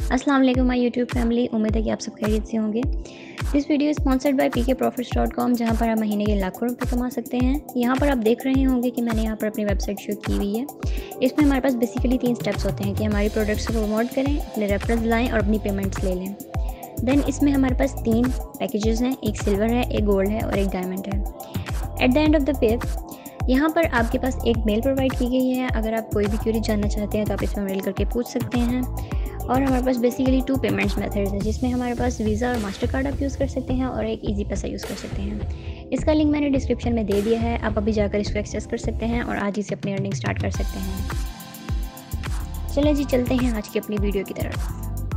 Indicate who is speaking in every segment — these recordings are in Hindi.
Speaker 1: अस्सलाम वालेकुम माय यूट्यूब फैमिली। उम्मीद है कि आप सब खैरियत से होंगे। This video sponsored by pkprofits.com, जहां पर आप महीने के लाखों रुपए कमा सकते हैं। यहां पर आप देख रहे होंगे कि मैंने यहां पर अपनी वेबसाइट शूट की हुई है। इसमें हमारे पास बेसिकली 3 स्टेप्स होते हैं कि हमारी प्रोडक्ट्स को प्रमोट करें, अपने रेफरेंस लाएँ और अपनी पेमेंट्स ले लें। देन इसमें हमारे पास 3 पैकेजेस हैं, एक सिल्वर है, एक गोल्ड है और एक डायमंड है। At the end of the pay यहाँ पर आपके पास एक मेल प्रोवाइड की गई है। अगर आप कोई भी क्वेरी जानना चाहते हैं तो आप इसमें मेल करके पूछ सकते हैं। और हमारे पास बेसिकली 2 पेमेंट्स मेथड्स हैं, जिसमें हमारे पास वीज़ा और मास्टर कार्ड आप यूज़ कर सकते हैं और एक ईजी पैसा यूज़ कर सकते हैं। इसका लिंक मैंने डिस्क्रिप्शन में दे दिया है, आप अभी जाकर इसको एक्सेस कर सकते हैं और आज ही से अपनी अर्निंग स्टार्ट कर सकते हैं। चलें जी, चलते हैं आज की अपनी वीडियो की तरफ।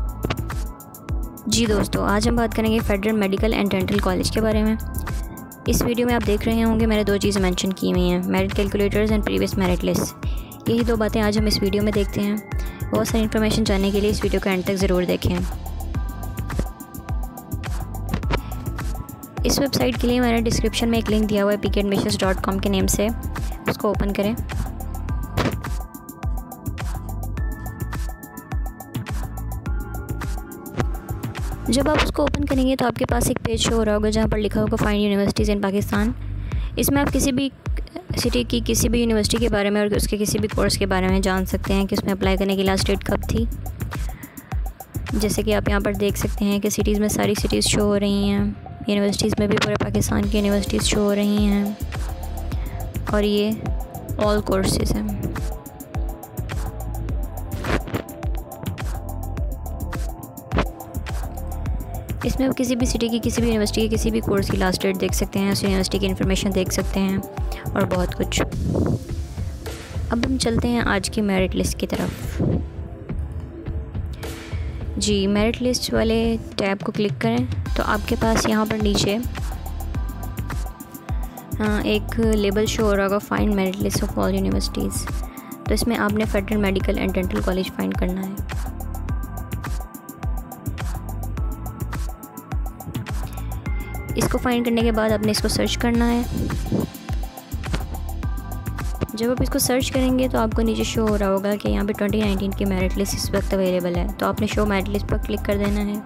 Speaker 2: जी दोस्तों, आज हम बात करेंगे federal medical and dental college के बारे में। इस वीडियो में आप देख रहे होंगे मैंने 2 चीज़ें मेंशन की हुई हैं, merit calculators and previous merit list. यही 2 बातें आज हम इस वीडियो में देखते हैं। बहुत सारी इन्फॉर्मेशन जानने के लिए इस वीडियो को एंड तक ज़रूर देखें। इस वेबसाइट के लिए मैंने डिस्क्रिप्शन में एक लिंक दिया हुआ है pkadmissions.com के नेम से, उसको ओपन करें। जब आप उसको ओपन करेंगे तो आपके पास एक पेज शो हो रहा होगा जहाँ पर लिखा होगा फाइंड यूनिवर्सिटीज़ इन पाकिस्तान। इसमें आप किसी भी सिटी की किसी भी यूनिवर्सिटी के बारे में और उसके किसी भी कोर्स के बारे में जान सकते हैं कि उसमें अप्लाई करने की लास्ट डेट कब थी। जैसे कि आप यहाँ पर देख सकते हैं कि सिटीज़ में सारी सिटीज़ शो हो रही हैं, यूनिवर्सिटीज़ में भी पूरे पाकिस्तान की यूनिवर्सिटीज़ शो हो रही हैं और ये ऑल कोर्सेज़ हैं। इसमें आप किसी भी सिटी की किसी भी यूनिवर्सिटी के किसी भी कोर्स की लास्ट डेट देख सकते हैं, उस यूनिवर्सिटी की इन्फॉर्मेशन देख सकते हैं और बहुत कुछ। अब हम चलते हैं आज की मेरिट लिस्ट की तरफ। जी, मेरिट लिस्ट वाले टैब को क्लिक करें तो आपके पास यहाँ पर नीचे एक लेबल शो हो रहा होगा find merit list of all universities. तो इसमें आपने federal medical and dental college find करना है। इसको फाइंड करने के बाद आपने इसको सर्च करना है। जब आप इसको सर्च करेंगे तो आपको नीचे शो हो रहा होगा कि यहाँ पे 2019 की मेरिट लिस्ट इस वक्त अवेलेबल है। तो आपने शो मेरिट लिस्ट पर क्लिक कर देना है।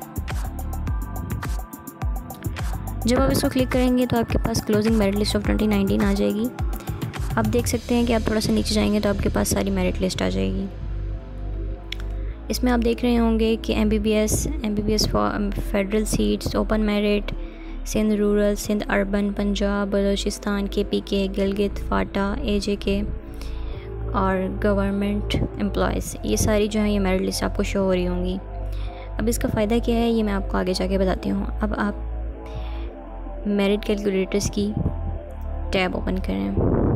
Speaker 2: जब आप इसको क्लिक करेंगे तो आपके पास क्लोजिंग मेरिट लिस्ट ऑफ 2019 आ जाएगी। आप देख सकते हैं कि आप थोड़ा सा नीचे जाएंगे तो आपके पास सारी मेरिट लिस्ट आ जाएगी। इसमें आप देख रहे होंगे कि MBBS federal seats, open merit, Sindh rural, Sindh urban, Punjab, Balochistan, KPK, Gilgit, FATA, AJK और गवर्नमेंट एम्प्लॉयज़, ये सारी जो है ये मेरिट लिस्ट आपको शो हो रही होंगी। अब इसका फ़ायदा क्या है ये मैं आपको आगे जाके बताती हूँ। अब आप मेरिट कैलकुलेटर्स की टैब ओपन करें।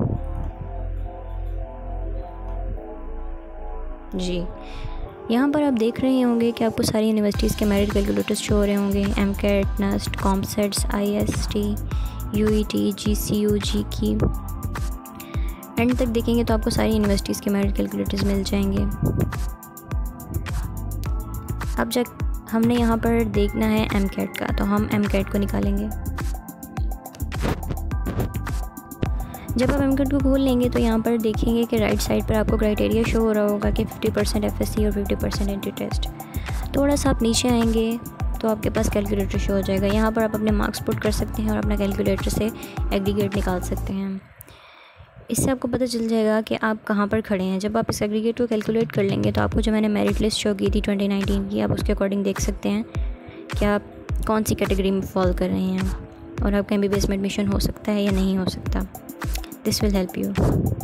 Speaker 2: जी, यहाँ पर आप देख रहे होंगे कि आपको सारी यूनिवर्सिटीज़ के मेरिट कैलकुलेटर्स शो हो रहे होंगे। MCAT, NUST, COMSETS, IST, UET, GCU, GKI। End तक देखेंगे तो आपको सारी यूनिवर्सिटीज़ के मेरिट कैलकुलेटर्स मिल जाएंगे। अब हमने यहाँ पर देखना है MCAT का, तो हम MCAT को निकालेंगे। जब आप MCAT को खोल लेंगे तो यहाँ पर देखेंगे कि राइट साइड पर आपको क्राइटेरिया शो हो रहा होगा कि 50% FSC और 50% एंट्री टेस्ट। थोड़ा सा आप नीचे आएंगे तो आपके पास कैलकुलेटर शो हो जाएगा। यहाँ पर आप अपने मार्क्स पुट कर सकते हैं और अपना कैलकुलेटर से एग्रीगेट निकाल सकते हैं। इससे आपको पता चल जाएगा कि आप कहाँ पर खड़े हैं। जब आप इस एग्रीगेट को कैलकुलेट कर लेंगे तो आपको जो मैंने मेरिट लिस्ट शो की थी 2019 की, आप उसके अकॉर्डिंग देख सकते हैं कि आप कौन सी कैटेगरी में फॉल कर रहे हैं और आपका MBBS में एडमिशन हो सकता है या नहीं हो सकता। This will help you.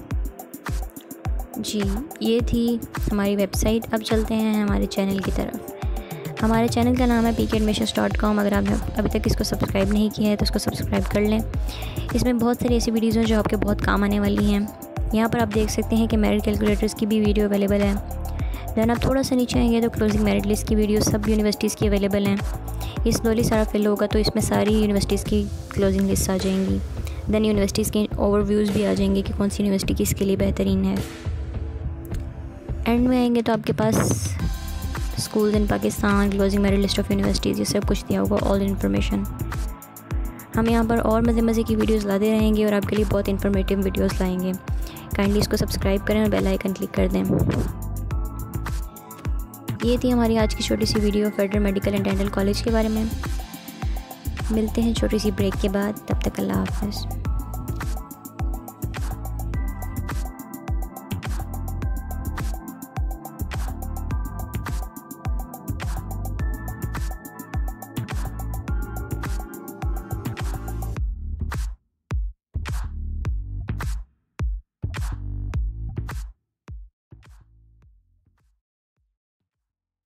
Speaker 2: जी, ये थी हमारी वेबसाइट। अब चलते हैं हमारे चैनल की तरफ। हमारे चैनल का नाम है pkadmissions.com। अगर आपने अभी तक इसको सब्सक्राइब नहीं किया है तो इसको सब्सक्राइब कर लें। इसमें बहुत सारी ऐसी वीडियोज़ हैं जो आपके बहुत काम आने वाली हैं। यहाँ पर आप देख सकते हैं कि मेरिट कैलकुलेटर्स की भी वीडियो अवेलेबल है। देन आप थोड़ा सा नीचे आएंगे तो क्लोजिंग मेरिट लिस्ट की वीडियो सब यूनिवर्सिटीज़ की अवेलेबल हैं। ये स्लोली सारा फिल होगा तो इसमें सारी यूनिवर्सिटीज़ की क्लोजिंग लिस्ट आ जाएंगी। देन यूनिवर्सिटीज़ के ओवरव्यूज़ भी आ जाएंगे कि कौन सी यूनिवर्सिटी किसके लिए बेहतरीन है। एंड में आएंगे तो आपके पास schools in Pakistan, closing merit list of universities, ये सब कुछ दिया होगा, ऑल इन्फॉर्मेशन। हम यहाँ पर और मज़े की वीडियोज़ लाते रहेंगे और आपके लिए बहुत इन्फॉर्मेटिव वीडियोज़ लाएंगे। काइंडली इसको सब्सक्राइब करें और बेल आइकन क्लिक कर दें। ये थी हमारी आज की छोटी सी video federal medical and dental college के बारे में। मिलते हैं छोटी सी ब्रेक के बाद, तब तक अल्लाह हाफ़िज़।